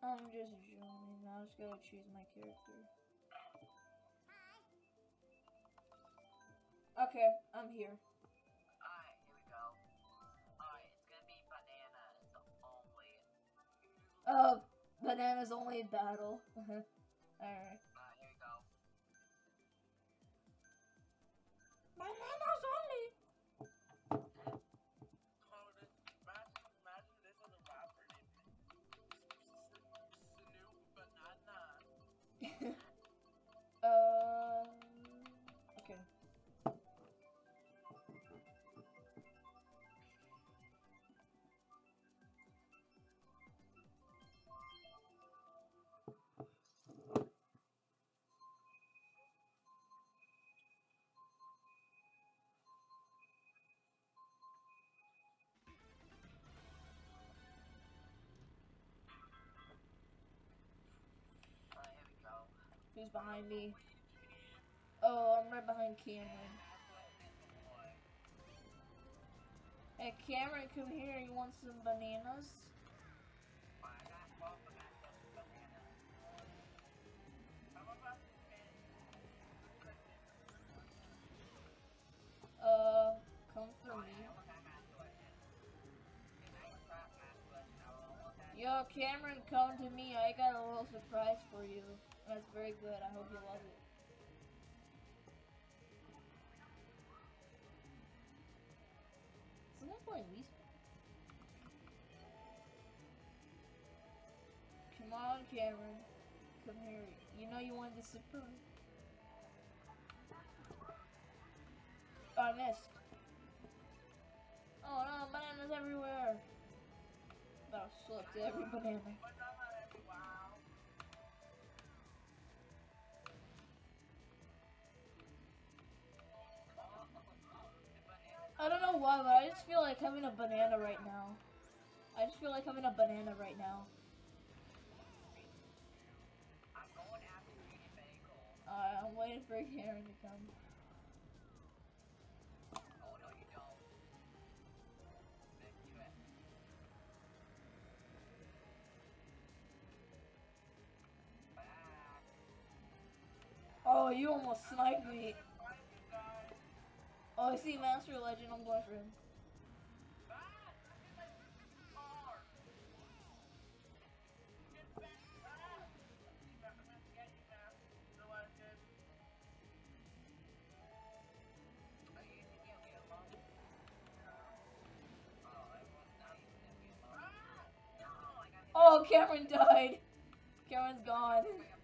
I'm just joining. I just gotta choose my character. Okay, I'm here. Alright, here we go. Alright, it's gonna be bananas only. Bananas only battle. Alright. Alright, here we go. Bananas only! Oh, this, imagine this as a rapper named Snoop Banana. Okay. Alright, here we go. Who's behind me? Oh, I'm right behind Cameron. Hey, Cameron, come here. You want some bananas? Come for me. Yo, Cameron, come to me. I got a little surprise for you. That's very good. I hope you love it. Someone playing Wii Sports. Come on, Cameron. Come here. You know you wanted the surprise. Oh, I missed. Oh no, bananas everywhere. That'll slip to every banana. I don't know why, but I just feel like having a banana right now. I just feel like having a banana right now. I'm going after you, bagel. I'm waiting for Karen to come. Oh no, you don't. Let's do it. Back. Oh, you almost sniped me. Oh, I see Master Legend. I'm going for him. Oh, Cameron died. Cameron's gone.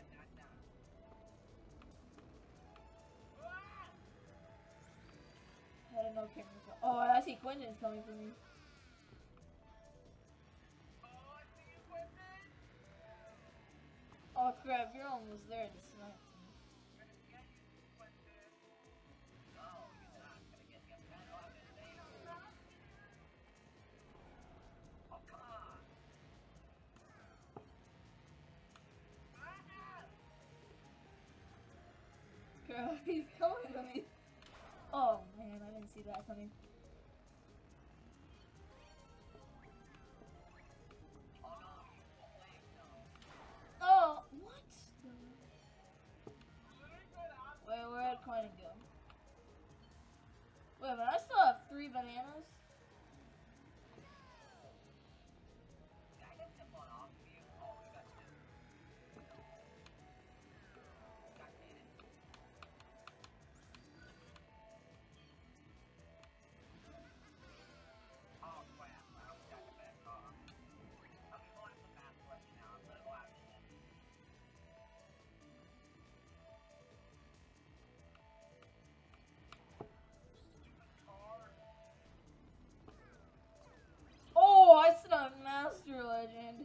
I don't know Cameron's gone. Oh, I see Quentin's coming for me. Oh crap, you're almost there to snipe. Crap, he's coming to me. Oh man, I didn't see that coming. Oh, what? Wait, where'd Quentin go? Wait, but I still have 3 bananas? Oh, I stunned Master Legend.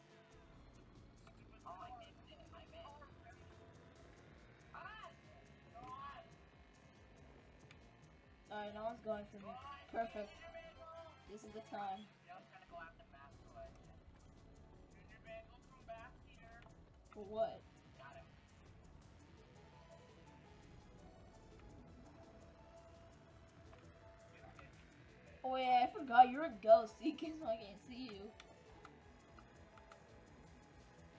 Alright, no one's going for me. Perfect. This is the time. For what? Oh yeah, I forgot you're a ghost, so I can't see you.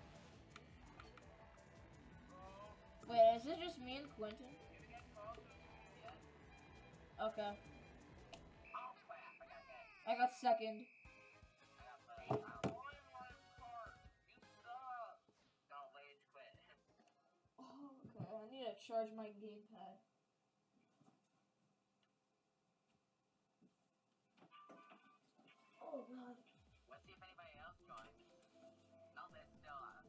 it just me and Quentin? You get closer to the end. Okay. Oh crap, I got hit. I got second. I got first. Why am I card? You suck. Don't rage quit. Oh, okay, I need to charge my gamepad. Oh god. Let's see if anybody else joined. No, there's still us.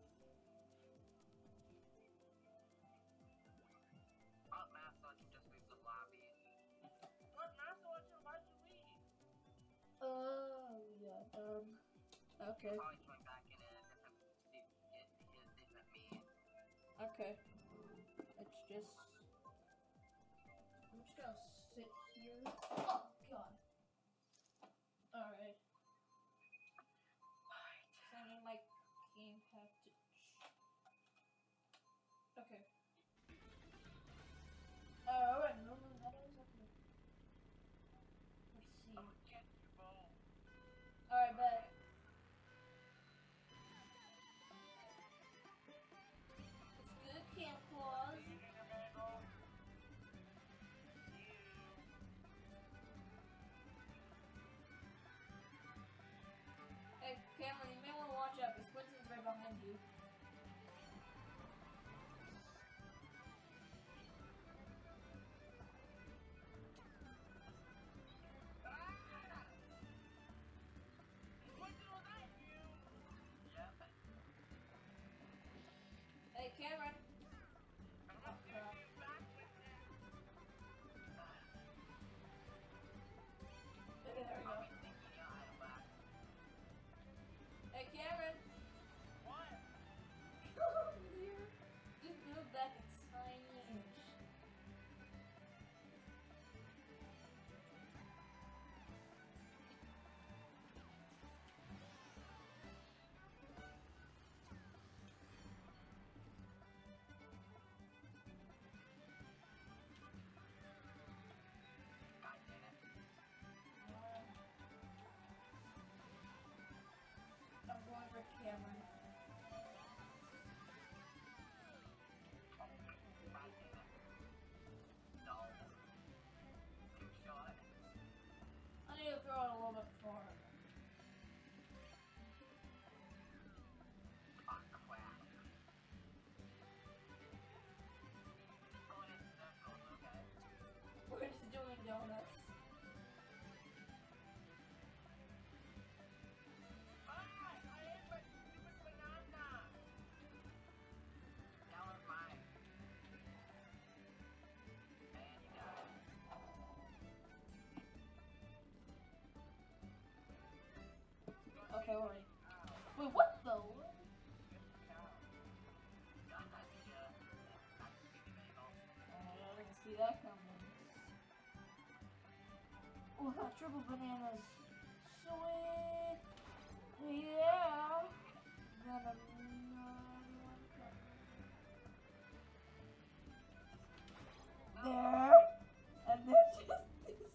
Oh, Master, you just leave the lobby. What, Master? Why'd you leave? Yeah, okay. Probably join back in a different different me. Okay. It's just... I'm just gonna sit here. Oh, God. Alright. I need my gamepad to... Okay. Alright, no more letters. Okay. Let's see. I'm gonna get you both. Alright, bet. It's good, Camp Claus. See you, Mango. See you. Hey, Cameron, you may want to watch out, because Quentin's right behind you. Hey, Cameron. Oh, crap. There we go. Hey, Cameron. What? Come here. Just move back a tiny inch. I'm going for Cameron. I need to throw it a little bit far. We're just doing donuts. Okay, we're ready. Wait, what the? I didn't see that coming. Oh, got triple bananas. Sweet. Yeah. Gonna there. And then just this.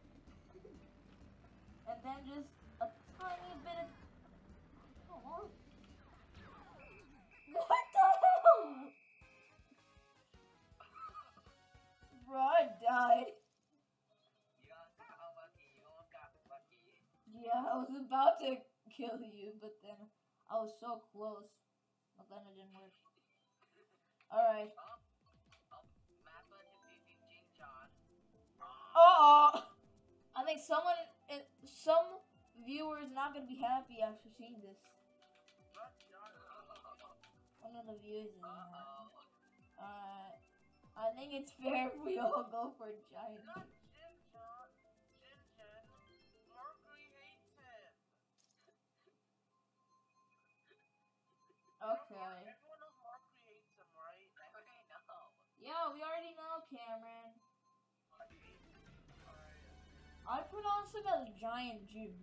And then just a tiny bit of... Come on. What the hell? Bro, I died. Yeah, I was about to kill you, but then I was so close. But then it didn't work. Alright. Uh-oh! I think some viewers not gonna be happy after seeing this. One of the viewers is not. I think it's fair if we all go for giant. Okay. Everyone knows Mark creates them, right? I already know. Yeah, we already know, Cameron. I pronounce him as Giant Jim.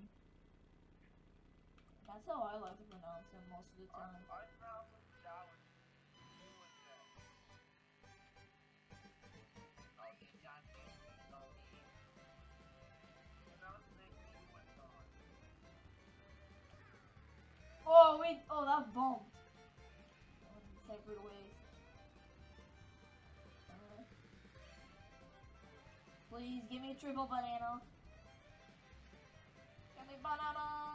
That's how I like to pronounce him most of the time. I pronounce him Jowin. Oh wait, oh that bumped. Separate ways. Please give me a triple banana. Give me banana.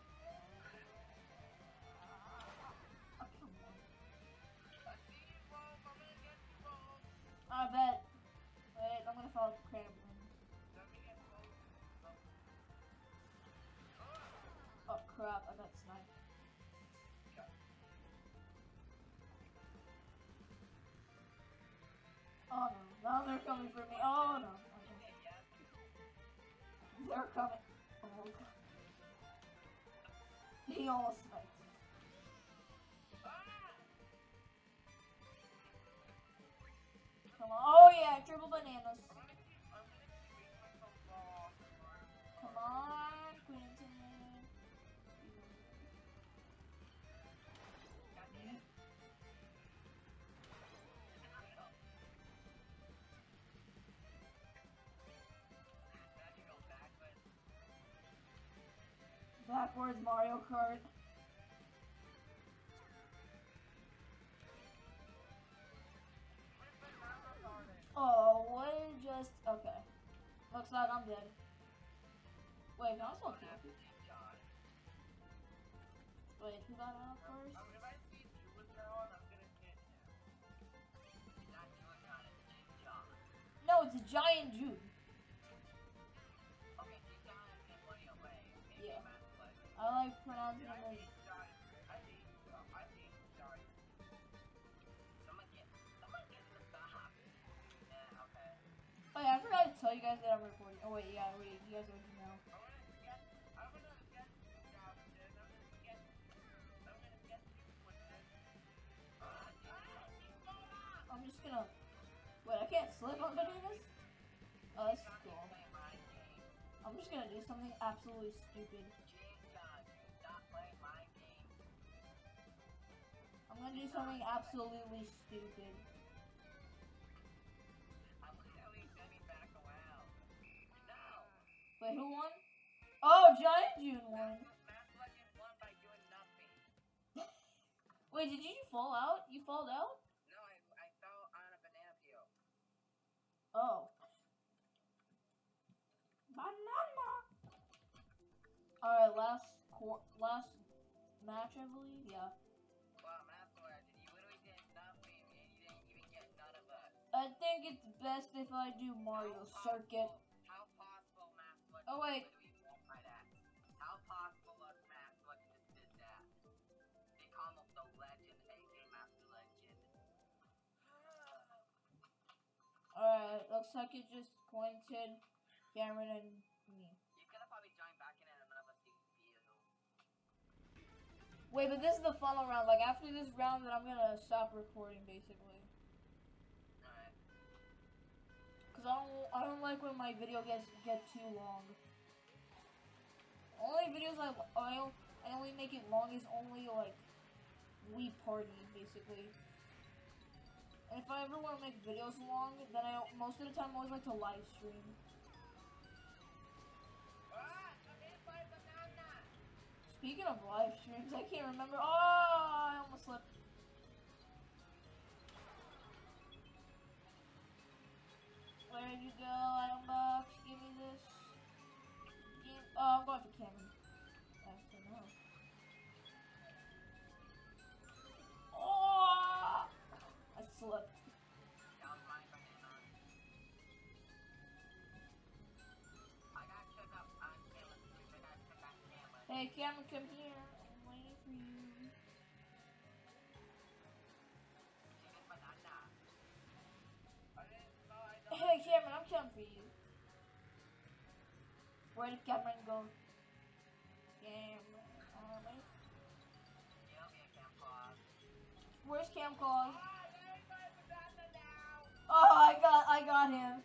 Oh, come on. I see you, Wolf. I'm gonna get you, Wolf. I bet. Wait, I'm gonna follow Krabblin. Let me get Wolf. Oh crap, I got sniped. Oh no, now they're coming for me. Oh no. Okay. They're coming. Oh god. He almost sniped me. Come on. Oh yeah, triple bananas. Come on, Quentin. Backwards Mario Kart. Oh, what just... Okay. Looks like I'm dead. Wait, can I still kill you? Wait, who got out first? If I see Julicon, I'm gonna hit him. It's not Julicon, it's Jinjon. No, it's a giant Jude. Okay, Jinjon is in money away. Maybe Yeah. Master Legend. I like pronouncing I it as... think Johnny. Someone get the stop. Yeah, okay. Oh yeah, I forgot to tell you guys that I'm recording. Oh wait, yeah, wait, you guys already know. I'm gonna get Jonathan. I'm gonna get you with this. I'm just gonna... Wait, I can't slip on bananas? Oh, that's cool. I'm just gonna do something absolutely stupid. I'm gonna do something absolutely stupid. I'm literally sending back around. No! Wait, who won? Oh, Giant June won. Master Legend won by doing nothing. Wait, did you fall out? You fall out? No, I fell on a banana peel. Oh. Banana! Alright, last match, I believe? Yeah. Wow, Master Legend, you literally did nothing and you didn't even get none of us. I think it's best if I do Mario Circuit. How possible Master Legend Oh, wait. literally won by that? How possible was Master Legend just did that? They call him the Legend, aka Master Legend. Alright, looks like it's just Quentin, Cameron, and me. He's gonna probably join back in and none of us vehicle. Wait, but this is the final round. Like, after this round, then I'm gonna stop recording, basically. Alright. Cause I don't like when my video get too long. Only videos I only make it long is only like Wii Party, basically. And if I ever want to make videos long, then most of the time I always like to live stream. Speaking of live streams, I can't remember. Oh, I almost slipped. Where did you go, item box? Give me this. Oh, I'm going for Cameron. Actually, no. Oh! I slipped. That was my banana. I got checked up on Cameron. I got checked on Cameron. Hey, Cameron, come here. I'm waiting for you. Chicken banana. Hey, Cameron, I'm coming for you. Where did Cameron go? Cameron, wait. Give me a Cam Claus. Where's Cam Claus? There's my banana now. Oh, I got him.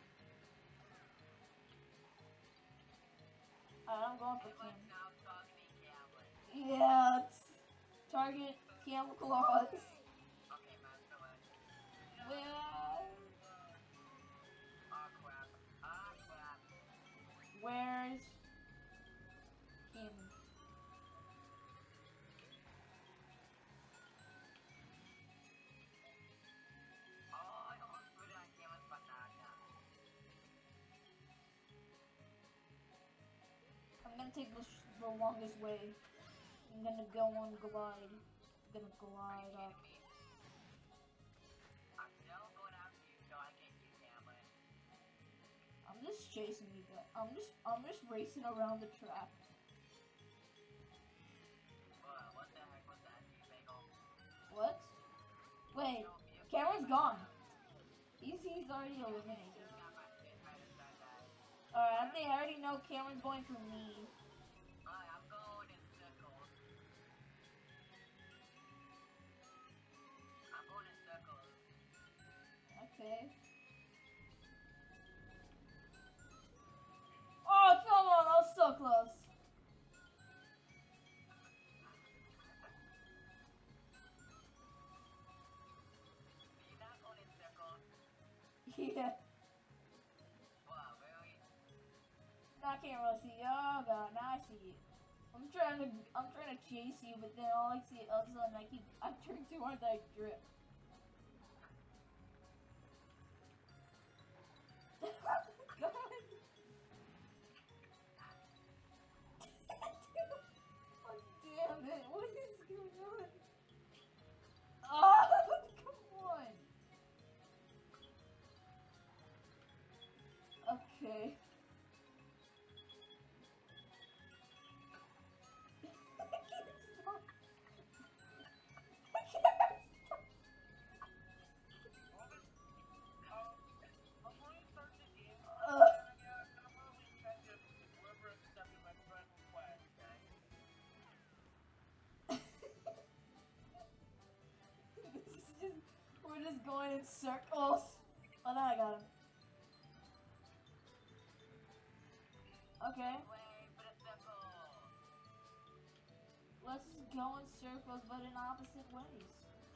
Alright, I'm going for Cam. Now talking to Cameron. Yeah, it's target Cam Claus. Okay, Master Legend. Where? Oh crap. Ah crap. Where's Cam? Oh, I almost put it on Cameron's banana. take the longest way. I'm gonna go on glide. I'm gonna glide up. I'm still going after you so I can get you, Cameron. I'm just chasing you guys. I'm just racing around the track. What the heck was that, you bagel? What? Wait, Cameron's gone. He's already eliminated. Alright, I think I already know Cameron's going for me. Alright, I'm going in circles. I'm going in circles. Okay. Oh, come on, that was so close. You're not going in circles. Yeah. Wow, really? I can't really see. Oh god, now I see it. I'm trying to chase you, but then all I see all of a sudden I turn too hard that I drip. God. Oh, damn it, what is going on? Oh, come on. Okay. Before you start the game, Uh, I'm really check if whoever accepted my friend request, okay? we're just going in circles. Oh, now I got him. Okay, Way for the circle. let's go in circles, but in opposite ways.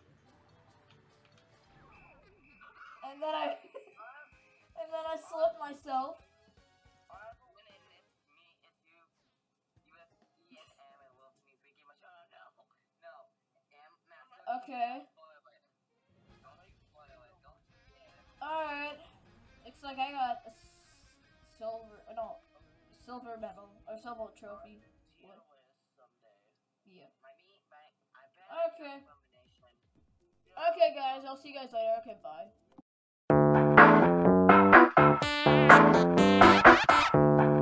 And then I slipped myself. Alright, winning, it's me, it's you, UFC and M, and Wolf me freaking much. Oh no, M, Master. Okay. Spoil it. Don't you spoil it, don't you dare. Alright. Looks like I got a silver medal or silver trophy. Tier list someday. Yeah. I bet Okay. combination. Okay, guys. I'll see you guys later. Okay, bye.